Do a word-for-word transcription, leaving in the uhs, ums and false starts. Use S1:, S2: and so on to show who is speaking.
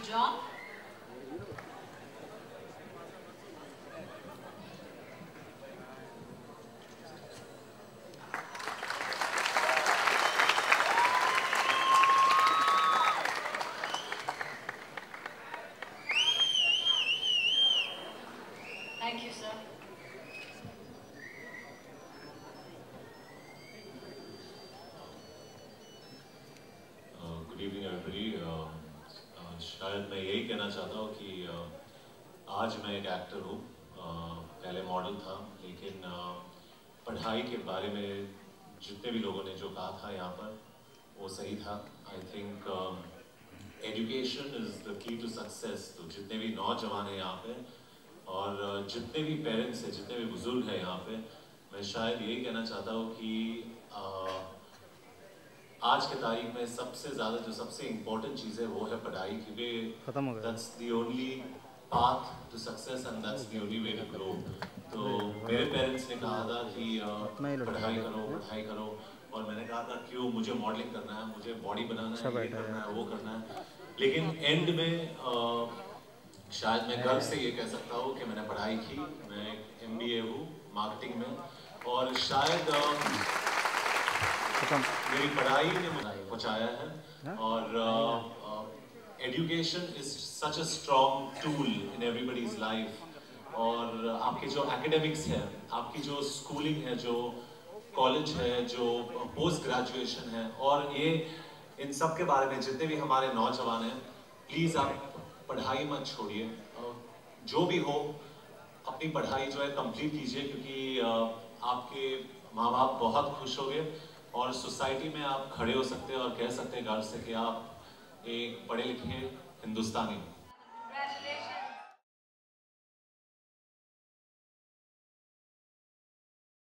S1: John. Thank you, sir.
S2: Good evening everybody. शायद मैं यही कहना चाहता हूँ कि uh, आज मैं एक एक्टर हूँ। uh, पहले मॉडल था, लेकिन uh, पढ़ाई के बारे में जितने भी लोगों ने जो कहा था यहाँ पर वो सही था। I think education is the key to success. तो जितने भी नौजवान हैं यहाँ पे और uh, जितने भी पेरेंट्स हैं, जितने भी बुजुर्ग हैं यहाँ पे, मैं शायद यही कहना चाहता हूँ कि uh, आज के तारीख में सबसे ज़्यादा जो सबसे इम्पोर्टेंट चीज़ है वो है पढ़ाई, क्योंकि that's the only path to success and that's the only way to grow. तो मेरे पेरेंट्स ने कहा था कि पढ़ाई करो पढ़ाई करो, और मैंने कहा था क्यों, मुझे मॉडलिंग करना है, मुझे बॉडी बनाना है, ये करना है, वो करना है। लेकिन एंड में आ, शायद मैं गर्व से ये कह सकता हूँ कि मैंने पढ़ाई की। मैं एम बी ए हूँ मार्केटिंग में, और शायद आ, मेरी पढ़ाई ने मुझे पहुँचाया है। और education is such a strong tool in everybody's life. और आपके जो एकेडमिक्स है, आपकी जो स्कूलिंग है, जो कॉलेज है, जो पोस्ट ग्रेजुएशन है, और ये इन सब के बारे में जितने भी हमारे नौजवान हैं, प्लीज़ आप पढ़ाई मत छोड़िए। जो भी हो अपनी पढ़ाई जो है कंप्लीट कीजिए, क्योंकि आपके माँ बाप बहुत खुश होंगे और सोसाइटी में आप खड़े हो सकते हैं और कह सकते हैं गर्व से कि आप एक पढ़े लिखे हिंदुस्तानी।